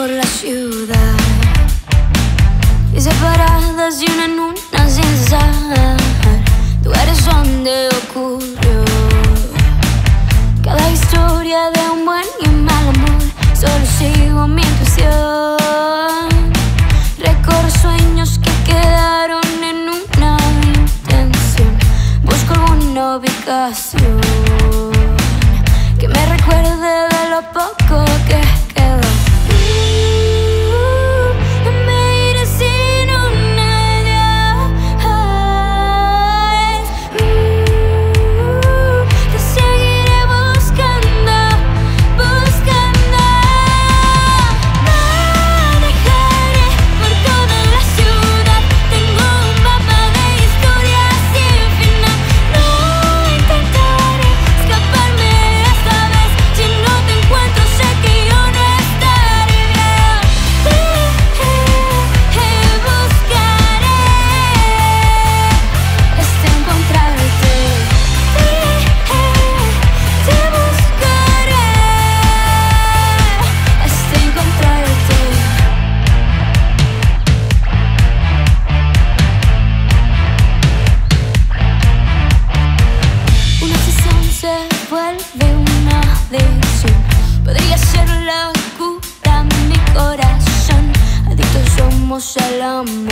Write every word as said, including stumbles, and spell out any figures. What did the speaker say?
por la ciudad y separadas de una en una sin cesar. Tú eres donde ocurrió cada historia de un buen y un mal amor. Solo sigo mi intuición, recorro sueños que quedaron en una intención. Busco alguna ubicación que me recuerde de lo poco que quedó. Podría ser la cura de mi corazón. Adictos somos al amor.